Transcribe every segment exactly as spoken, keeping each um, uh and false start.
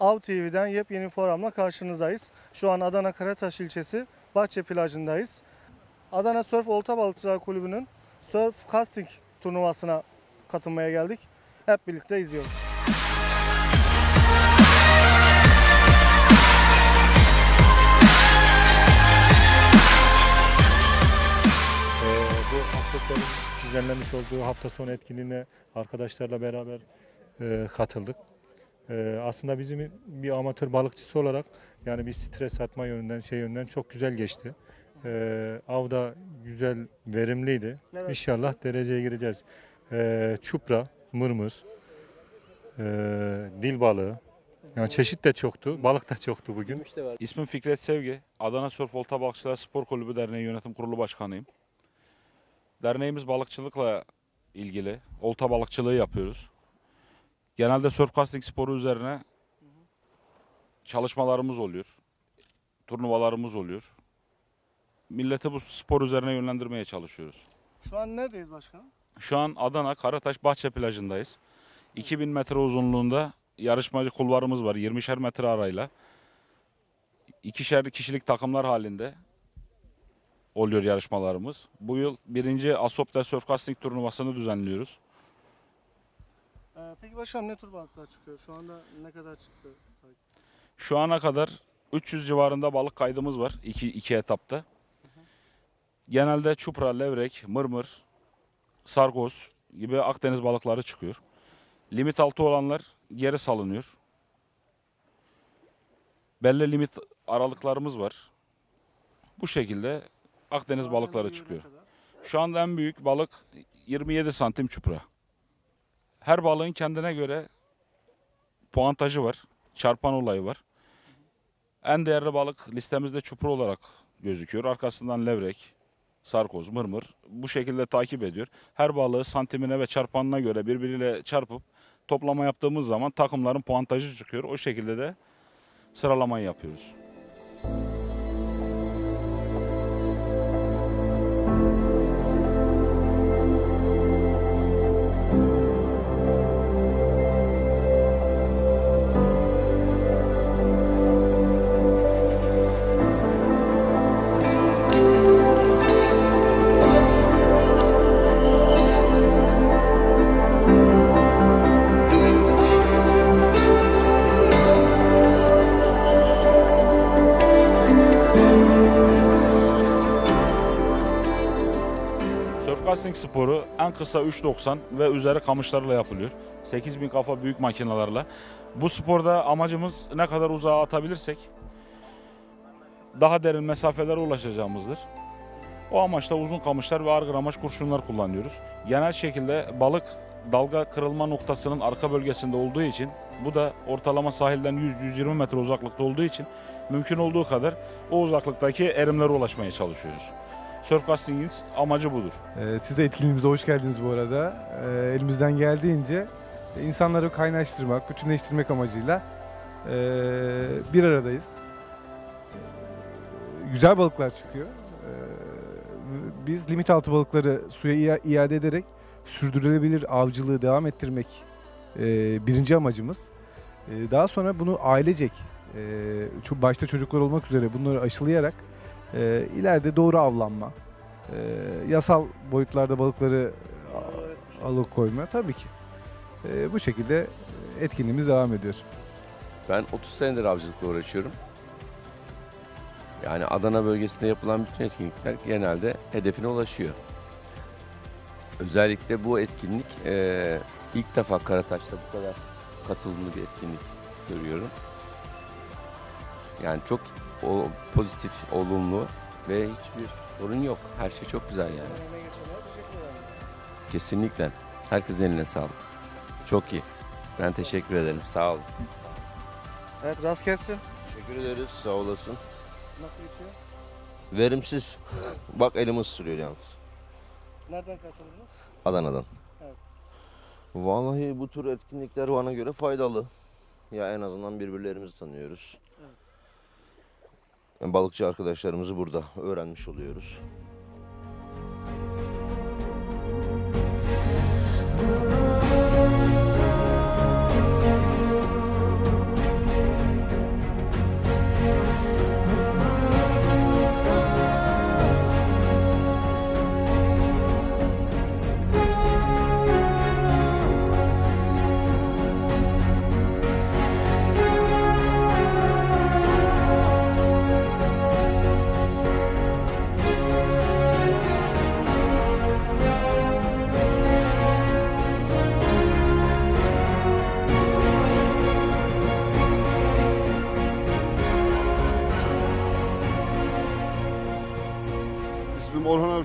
Av T V'den yepyeni bir programla karşınızdayız. Şu an Adana Karataş ilçesi Bahçe plajındayız. Adana Surf Olta Balıkçılar Kulübü'nün Surf Casting turnuvasına katılmaya geldik. Hep birlikte izliyoruz. Ee, bu Asop'ların düzenlemiş olduğu hafta sonu etkinliğine arkadaşlarla beraber e, katıldık. E, aslında bizim bir amatör balıkçısı olarak yani bir stres atma yönünden şey yönünden çok güzel geçti. E, av da güzel, verimliydi. Evet. İnşallah dereceye gireceğiz. E, çupra, mırmır, e, dil balığı. Yani çeşit de çoktu, balık da çoktu bugün. İsmim Fikret Sevgi. Adana Surf Olta Balıkçılar Spor Kulübü Derneği Yönetim Kurulu Başkanıyım. Derneğimiz balıkçılıkla ilgili, olta balıkçılığı yapıyoruz. Genelde surf casting sporu üzerine çalışmalarımız oluyor. Turnuvalarımız oluyor. Milleti bu spor üzerine yönlendirmeye çalışıyoruz. Şu an neredeyiz başkanım? Şu an Adana Karataş Bahçe plajındayız. iki bin metre uzunluğunda yarışmacı kulvarımız var. yirmişer metre arayla. İkişer kişilik takımlar halinde oluyor yarışmalarımız. Bu yıl birinci Asop'ta Surf Casting turnuvasını düzenliyoruz. Ee, peki başkanım ne tür balıklar çıkıyor? Şu anda ne kadar çıktı? Şu ana kadar üç yüz civarında balık kaydımız var iki, iki etapta. Genelde çupra, levrek, mırmır, sargoz gibi Akdeniz balıkları çıkıyor. Limit altı olanlar geri salınıyor. Belli limit aralıklarımız var. Bu şekilde Akdeniz balıkları çıkıyor. Şu anda en büyük balık yirmi yedi santim çupra. Her balığın kendine göre puantajı var, çarpan olayı var. En değerli balık listemizde çupra olarak gözüküyor. Arkasından levrek, sarkoz, mırmır bu şekilde takip ediyor. Her balığı santimine ve çarpanına göre birbiriyle çarpıp toplama yaptığımız zaman takımların puantajı çıkıyor. O şekilde de sıralamayı yapıyoruz. Surf casting sporu en kısa üç doksan ve üzeri kamışlarla yapılıyor. sekiz bin kafa büyük makinelerle. Bu sporda amacımız ne kadar uzağa atabilirsek daha derin mesafelere ulaşacağımızdır. O amaçla uzun kamışlar ve ağır gramaj kurşunlar kullanıyoruz. Genel şekilde balık dalga kırılma noktasının arka bölgesinde olduğu için, bu da ortalama sahilden yüz yüz yirmi metre uzaklıkta olduğu için mümkün olduğu kadar o uzaklıktaki erimlere ulaşmaya çalışıyoruz. Surf casting'in amacı budur. Ee, siz de etkinliğimize hoş geldiniz bu arada. Ee, elimizden geldiğince insanları kaynaştırmak, bütünleştirmek amacıyla ee, bir aradayız. Ee, güzel balıklar çıkıyor. Ee, biz limit altı balıkları suya iade ederek sürdürülebilir avcılığı devam ettirmek ee, birinci amacımız. Ee, daha sonra bunu ailecek, ee, başta çocuklar olmak üzere bunları aşılayarak E, ileride doğru avlanma, e, yasal boyutlarda balıkları alıkoyma tabii ki. E, bu şekilde etkinliğimiz devam ediyor. Ben otuz senedir avcılıkla uğraşıyorum. Yani Adana bölgesinde yapılan bütün etkinlikler genelde hedefine ulaşıyor. Özellikle bu etkinlik e, ilk defa Karataş'ta bu kadar katılımlı bir etkinlik görüyorum. Yani çok o pozitif, olumlu ve hiçbir sorun yok. Her şey çok güzel yani. Kesinlikle. Herkesin eline sağlık. Çok iyi. Ben teşekkür ederim. Sağ olun. Evet, rast gelsin. Teşekkür ederiz. Sağ olasın. Nasıl geçiyor? Verimsiz. Bak elimi ısırıyor yalnız. Nereden katıldınız? Adana'dan. Evet. Vallahi bu tür etkinlikler bana göre faydalı. Ya en azından birbirlerimizi tanıyoruz. Evet. Yani balıkçı arkadaşlarımızı burada öğrenmiş oluyoruz.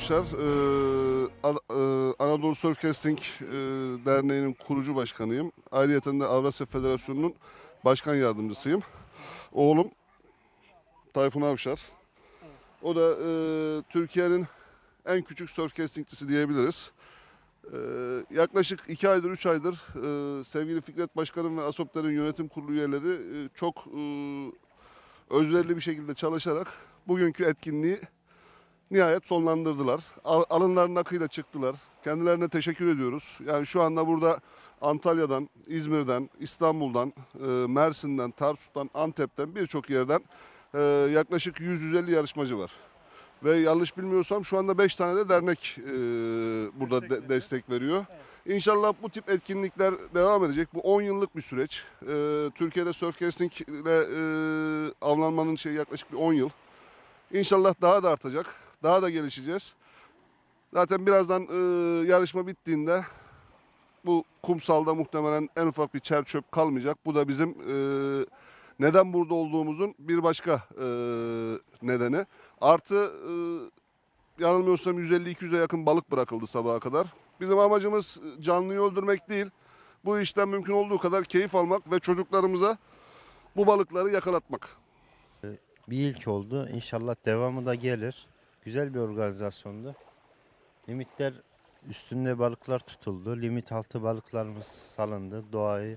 Avşar, e, An- e, Anadolu Surf Casting e, Derneği'nin kurucu başkanıyım. Ayrıca de Avrasya Federasyonu'nun başkan yardımcısıyım. Oğlum Tayfun Avşar. O da e, Türkiye'nin en küçük surf castingçisi diyebiliriz. E, yaklaşık iki aydır, üç aydır e, sevgili Fikret Başkanım ve ASOPTER'in yönetim kurulu üyeleri e, çok e, özverili bir şekilde çalışarak bugünkü etkinliği nihayet sonlandırdılar. Al- Alınlarının akıyla çıktılar. Kendilerine teşekkür ediyoruz. Yani şu anda burada Antalya'dan, İzmir'den, İstanbul'dan, e, Mersin'den, Tarsus'tan, Antep'ten birçok yerden e, yaklaşık yüz yüz elli yarışmacı var. Ve yanlış bilmiyorsam şu anda beş tane de dernek e, burada Destek de- veriyor. destek veriyor. İnşallah bu tip etkinlikler devam edecek. Bu on yıllık bir süreç. E, Türkiye'de surf casting ile e, avlanmanın şeyi yaklaşık bir on yıl. İnşallah daha da artacak. Daha da gelişeceğiz. Zaten birazdan e, yarışma bittiğinde bu kumsalda muhtemelen en ufak bir çer çöp kalmayacak. Bu da bizim e, neden burada olduğumuzun bir başka e, nedeni. Artı e, yanılmıyorsam yüz elli iki yüze yakın balık bırakıldı sabaha kadar. Bizim amacımız canlıyı öldürmek değil. Bu işten mümkün olduğu kadar keyif almak ve çocuklarımıza bu balıkları yakalatmak. Bir ilk oldu. İnşallah devamı da gelir. Güzel bir organizasyondu. Limitler üstünde balıklar tutuldu. Limit altı balıklarımız salındı. Doğayı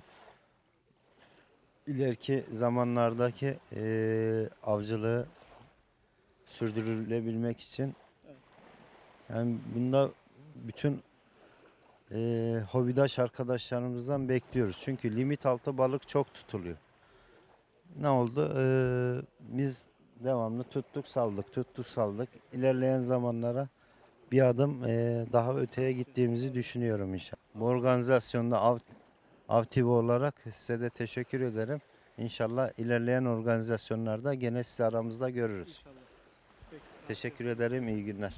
ileriki zamanlardaki eee, avcılığı sürdürülebilmek için yani bunda bütün eee hobidaş arkadaşlarımızdan bekliyoruz. Çünkü limit altı balık çok tutuluyor. Ne oldu? Ee, biz devamlı tuttuk saldık, tuttuk saldık. İlerleyen zamanlara bir adım e, daha öteye gittiğimizi düşünüyorum inşallah. Bu organizasyonda Av, Av T V olarak size de teşekkür ederim. İnşallah ilerleyen organizasyonlarda gene sizi aramızda görürüz. Teşekkür ederim, iyi günler.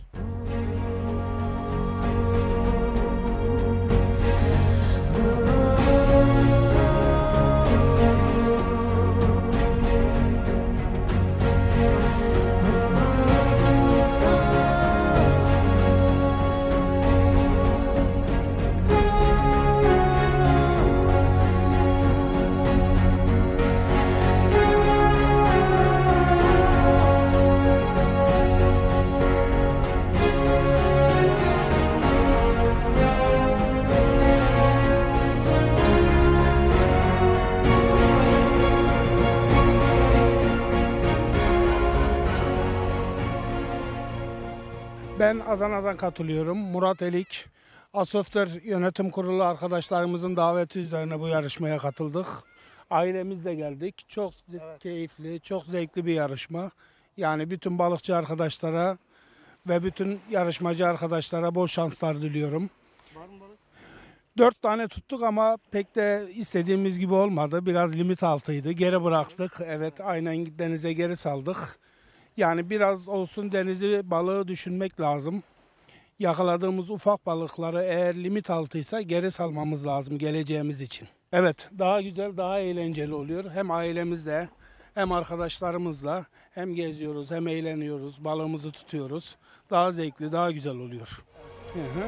Ben Adana'dan katılıyorum. Murat Elik, Asofter Yönetim Kurulu arkadaşlarımızın daveti üzerine bu yarışmaya katıldık. Ailemizle geldik. Çok ze- keyifli, çok zevkli bir yarışma. Yani bütün balıkçı arkadaşlara ve bütün yarışmacı arkadaşlara bol şanslar diliyorum. Var mı balık? Dört tane tuttuk ama pek de istediğimiz gibi olmadı. Biraz limit altıydı. Geri bıraktık. Evet, aynen denize geri saldık. Yani biraz olsun denizi balığı düşünmek lazım. Yakaladığımız ufak balıkları eğer limit altıysa geri salmamız lazım geleceğimiz için. Evet, daha güzel, daha eğlenceli oluyor. Hem ailemizle hem arkadaşlarımızla hem geziyoruz hem eğleniyoruz, balığımızı tutuyoruz. Daha zevkli, daha güzel oluyor. Hı hı.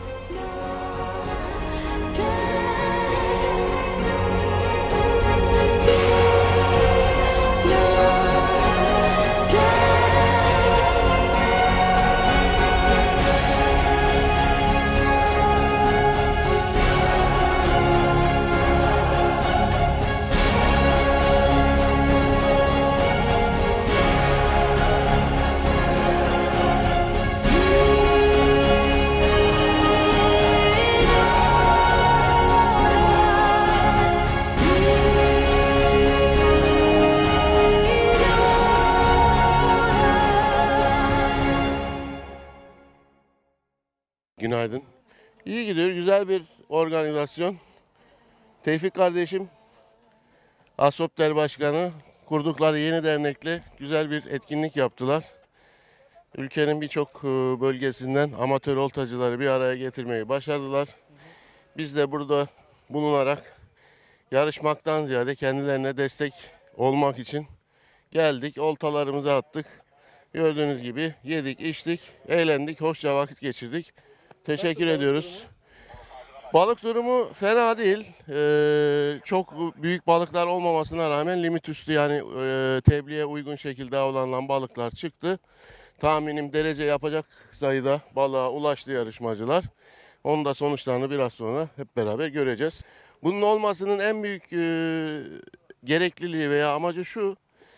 Günaydın. İyi gidiyor. Güzel bir organizasyon. Tevfik kardeşim, Asopter Başkanı, kurdukları yeni dernekle güzel bir etkinlik yaptılar. Ülkenin birçok e, bölgesinden amatör oltacıları bir araya getirmeyi başardılar. Biz de burada bulunarak yarışmaktan ziyade kendilerine destek olmak için geldik. Oltalarımızı attık. Gördüğünüz gibi yedik, içtik, eğlendik, hoşça vakit geçirdik. Teşekkür ediyoruz. Balık durumu fena değil. Ee, çok büyük balıklar olmamasına rağmen limit üstü yani e, tebliğe uygun şekilde avlanılan balıklar çıktı. Tahminim derece yapacak sayıda balığa ulaştı yarışmacılar. Onun da sonuçlarını biraz sonra hep beraber göreceğiz. Bunun olmasının en büyük e, gerekliliği veya amacı şu: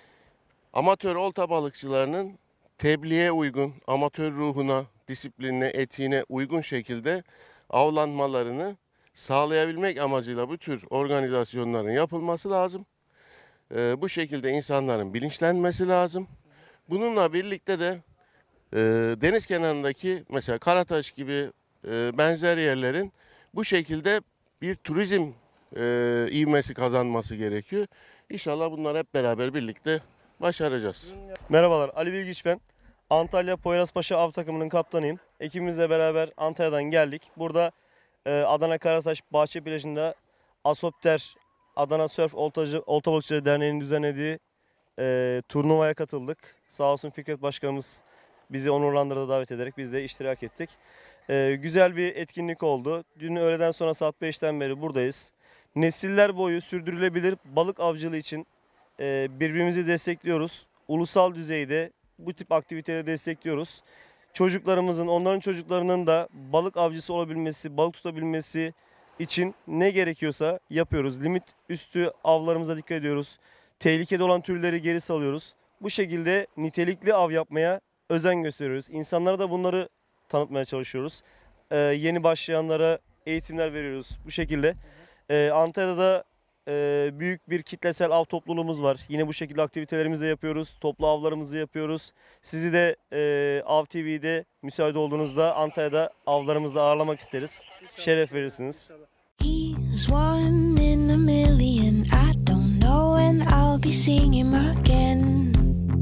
amatör olta balıkçılarının tebliğe uygun, amatör ruhuna, disiplinine, etiğine uygun şekilde avlanmalarını sağlayabilmek amacıyla bu tür organizasyonların yapılması lazım. Ee, bu şekilde insanların bilinçlenmesi lazım. Bununla birlikte de e, deniz kenarındaki mesela Karataş gibi e, benzer yerlerin bu şekilde bir turizm e, ivmesi kazanması gerekiyor. İnşallah bunları hep beraber birlikte başaracağız. Merhabalar, Ali Bilgiç ben. Antalya Poyrazpaşa Av Takımı'nın kaptanıyım. Ekibimizle beraber Antalya'dan geldik. Burada e, Adana Karataş Bahçe Plajı'nda Asopter Adana Sörf Oltacı, Olta Balıkçıları Derneği'nin düzenlediği e, turnuvaya katıldık. Sağ olsun Fikret Başkanımız bizi onurlandırdı, davet ederek biz de iştirak ettik. E, güzel bir etkinlik oldu. Dün öğleden sonra saat beşten beri buradayız. Nesiller boyu sürdürülebilir balık avcılığı için e, birbirimizi destekliyoruz. Ulusal düzeyde bu tip aktiviteleri destekliyoruz. Çocuklarımızın, onların çocuklarının da balık avcısı olabilmesi, balık tutabilmesi için ne gerekiyorsa yapıyoruz. Limit üstü avlarımıza dikkat ediyoruz. Tehlikede olan türleri geri salıyoruz. Bu şekilde nitelikli av yapmaya özen gösteriyoruz. İnsanlara da bunları tanıtmaya çalışıyoruz. Ee, yeni başlayanlara eğitimler veriyoruz bu şekilde. Ee, Antalya'da e, büyük bir kitlesel av topluluğumuz var. Yine bu şekilde aktivitelerimizi de yapıyoruz. Toplu avlarımızı yapıyoruz. Sizi de e, Av T V'de müsait olduğunuzda Antalya'da avlarımızda ağırlamak isteriz. Şeref verirsiniz. He's one in a million. I don't know when I'll be seeing him again.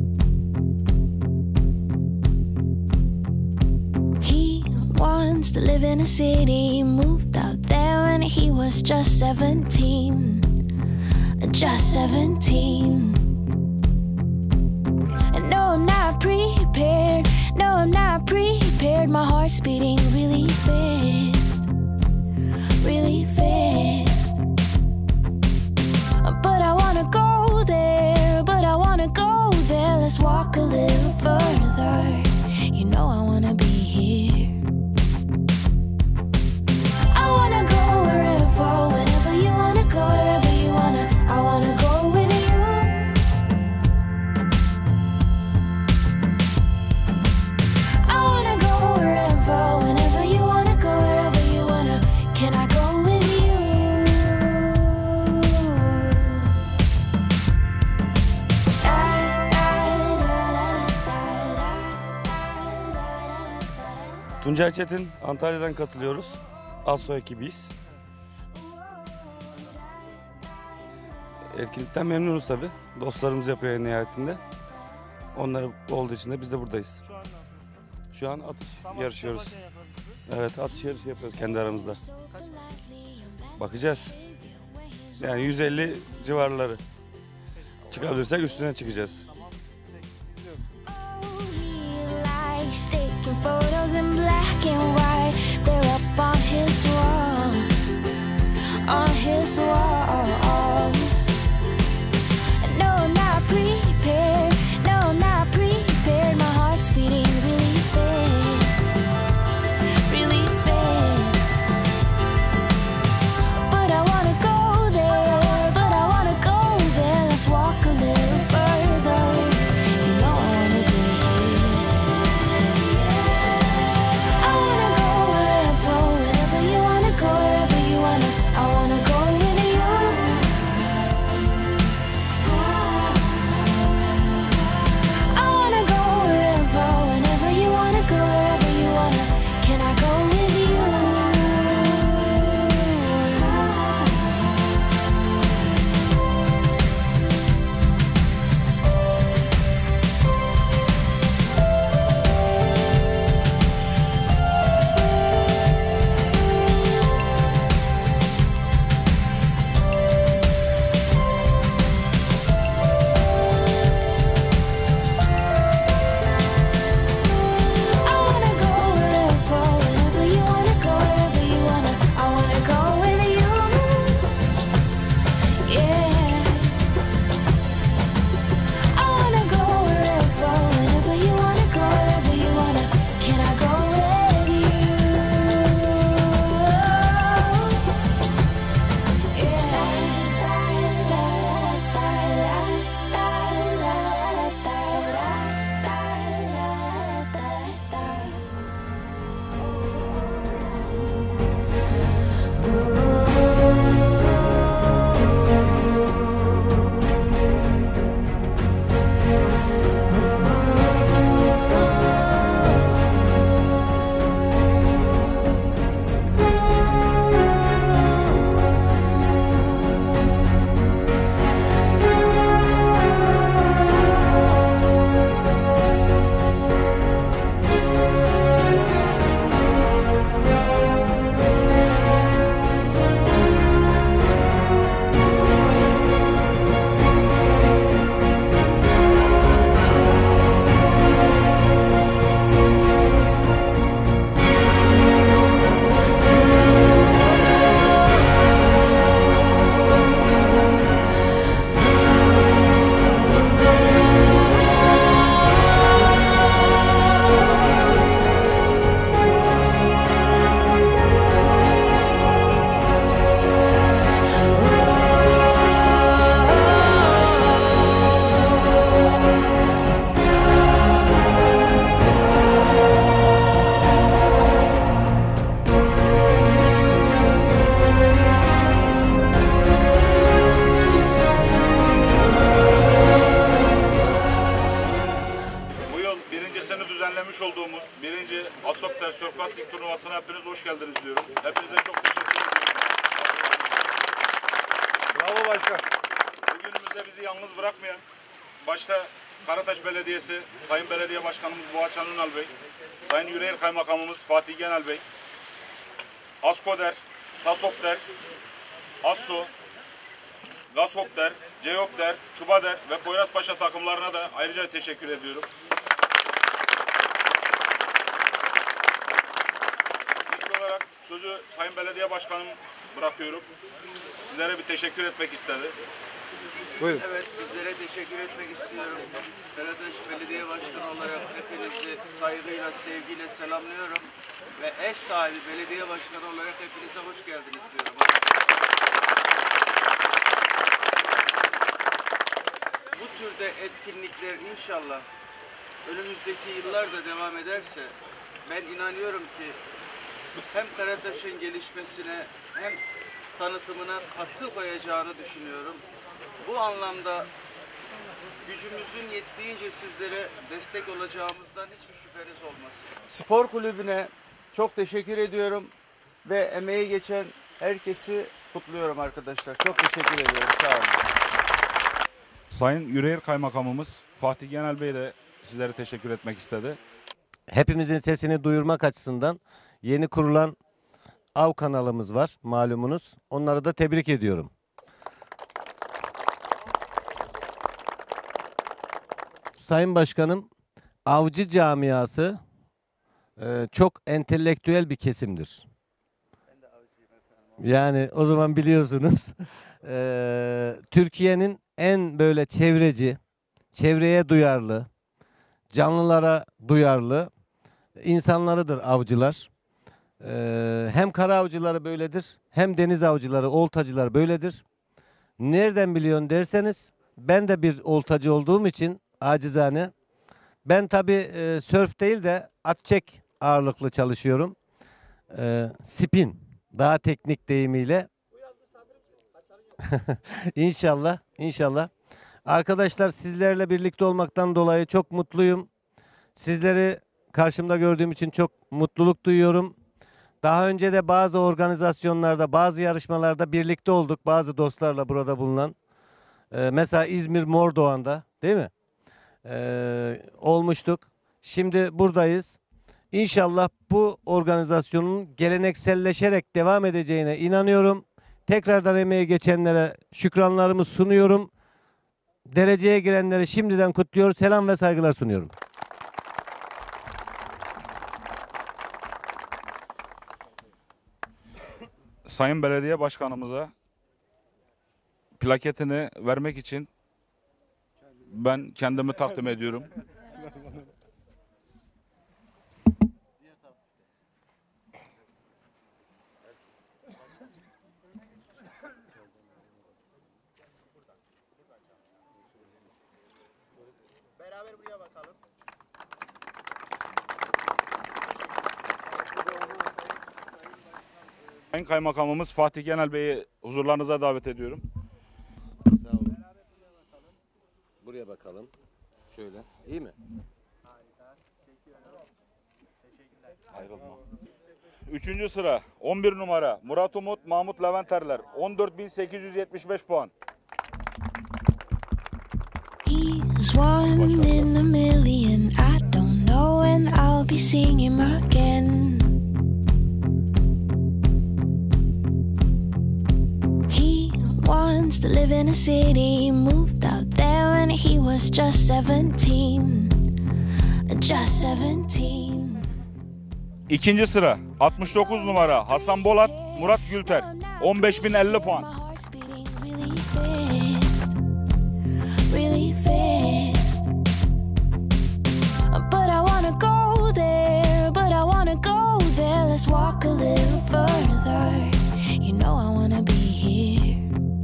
He wants to live in a city. Moved out there when he was just seventeen. Just seventeen. And no, I'm not prepared. No, I'm not prepared. My heart's beating really fast. Really fast. But I wanna go there. But I wanna go there. Let's walk a little further. You know I wanna be here. I wanna go wherever, whenever you wanna go, wherever you wanna. I wanna go with you. I wanna go wherever, whenever you wanna go, wherever you wanna. Can I go with you? Tuncay Çetin, Antalya'dan katılıyoruz. Asso ekibiyiz. Etkinlikten memnunuz tabi. Dostlarımız yapıyor en nihayetinde. Onlar olduğu için de biz de buradayız. Şu an ne yapıyorsunuz? Şu an atış Tamam, yarışıyoruz. yaparken yapabilirsiniz. Evet, atış yarışı yapıyoruz kendi aramızda. Kaç metre? Bakacağız. Yani yüz elli civarları. Çıkabilirsek üstüne çıkacağız. Tamam. Peki, izliyorum. He likes taking photos in black and white. They're up on his walls. On his walls. No, I'm not prepared. No, I'm not prepared. My heart's beating really fast. Really fast. But I wanna go there. But I wanna go there. Let's walk a little further. You know I wanna be here. I wanna Hepiniz hoş geldiniz diyorum. Hepinize çok teşekkür ediyorum. Bravo başkan. Bugünümüzde bizi yalnız bırakmayan, başta Karataş Belediyesi, Sayın Belediye Başkanımız Boğaçan Ünal Bey, Sayın Yüreğir Kaymakamımız Fatih Genel Bey, Askoder, Tasopder, Asso, Gasopder, Ceyopder, Çubader ve Poyrazpaşa takımlarına da ayrıca teşekkür ediyorum. İlk olarak sözü Sayın Belediye Başkanım bırakıyorum. Sizlere bir teşekkür etmek istedi. Buyurun. Evet, sizlere teşekkür etmek istiyorum. Karataş Belediye Başkanı olarak hepinizi saygıyla, sevgiyle selamlıyorum. Ve ev sahibi belediye başkanı olarak hepinize hoş geldiniz diyorum. Bu türde etkinlikler inşallah önümüzdeki yıllarda devam ederse ben inanıyorum ki hem Karataş'ın gelişmesine hem tanıtımına katkı koyacağını düşünüyorum. Bu anlamda gücümüzün yettiğince sizlere destek olacağımızdan hiçbir şüpheniz olmasın. Spor kulübüne çok teşekkür ediyorum ve emeği geçen herkesi kutluyorum arkadaşlar. Çok teşekkür ediyorum. Sağ olun. Sayın Yüreğir Kaymakamımız Fatih Genel Bey de sizlere teşekkür etmek istedi. Hepimizin sesini duyurmak açısından yeni kurulan Av kanalımız var malumunuz. Onları da tebrik ediyorum. Sayın Başkanım, avcı camiası e, çok entelektüel bir kesimdir. Yani o zaman biliyorsunuz e, Türkiye'nin en böyle çevreci, çevreye duyarlı, canlılara duyarlı insanlarıdır avcılar. Ee, hem kara avcıları böyledir, hem deniz avcıları, oltacılar böyledir. Nereden biliyorsun derseniz, ben de bir oltacı olduğum için acizane. Ben tabii e, sörf değil de at çek ağırlıklı çalışıyorum. E, spin, daha teknik deyimiyle. İnşallah, inşallah. Arkadaşlar sizlerle birlikte olmaktan dolayı çok mutluyum. Sizleri karşımda gördüğüm için çok mutluluk duyuyorum. Daha önce de bazı organizasyonlarda, bazı yarışmalarda birlikte olduk. Bazı dostlarla burada bulunan. Ee, mesela İzmir Mordoğan'da değil mi? Ee, olmuştuk. Şimdi buradayız. İnşallah bu organizasyonun gelenekselleşerek devam edeceğine inanıyorum. Tekrardan emeği geçenlere şükranlarımı sunuyorum. Dereceye girenleri şimdiden kutluyor. Selam ve saygılar sunuyorum. Sayın Belediye Başkanımıza plaketini vermek için ben kendimi takdim ediyorum. Beraber buraya bakalım. Sayın Kaymakamımız Fatih Genel Bey'i huzurlarınıza davet ediyorum. Sağ olun. Buraya bakalım. Şöyle. İyi mi? Harika. Çekiyorum. Teşekkürler. Ayrılma. Üçüncü sıra on bir numara Murat Umut Mahmut Leventerler on dört bin sekiz yüz yetmiş beş puan. He's one in a million. I don't know when I'll be seeing him again. He wants to live in a city. Moved out there when he was just seventeen. Just seventeen. İkinci sıra altmış dokuz numara Hasan Bolat Murat Gülter on beş bin elli puan. Really fast, but I wanna go there, but I wanna go there. Let's walk a little further. You know I wanna be here.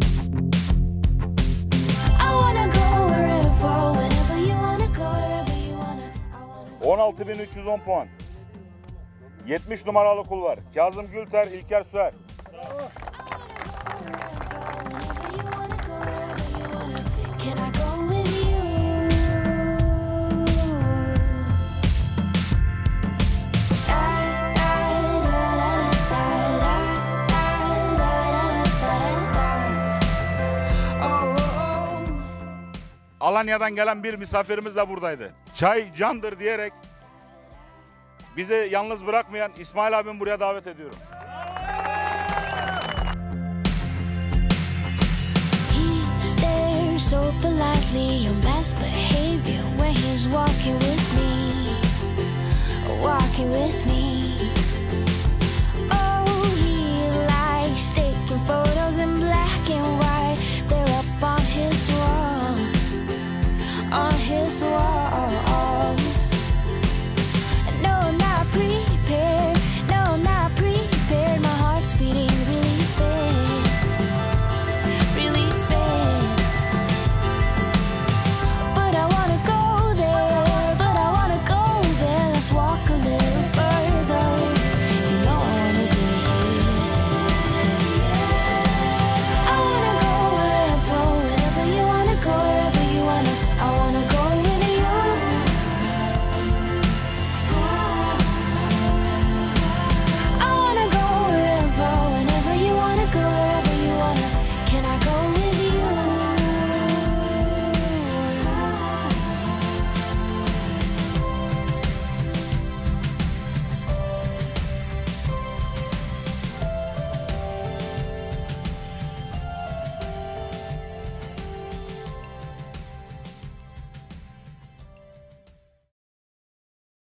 I wanna go wherever, whenever you wanna go, wherever you wanna. on altı bin üç yüz on puan. yetmiş numaralı kulvar Kazım Gülter İlker Süer. Can I go with you? Da, da, da, Alanya'dan gelen bir misafirimiz de buradaydı. Çay candır diyerek bizi yalnız bırakmayan İsmail abim buraya davet ediyorum. He stares so politely on best behavior when he's walking with me, walking with me.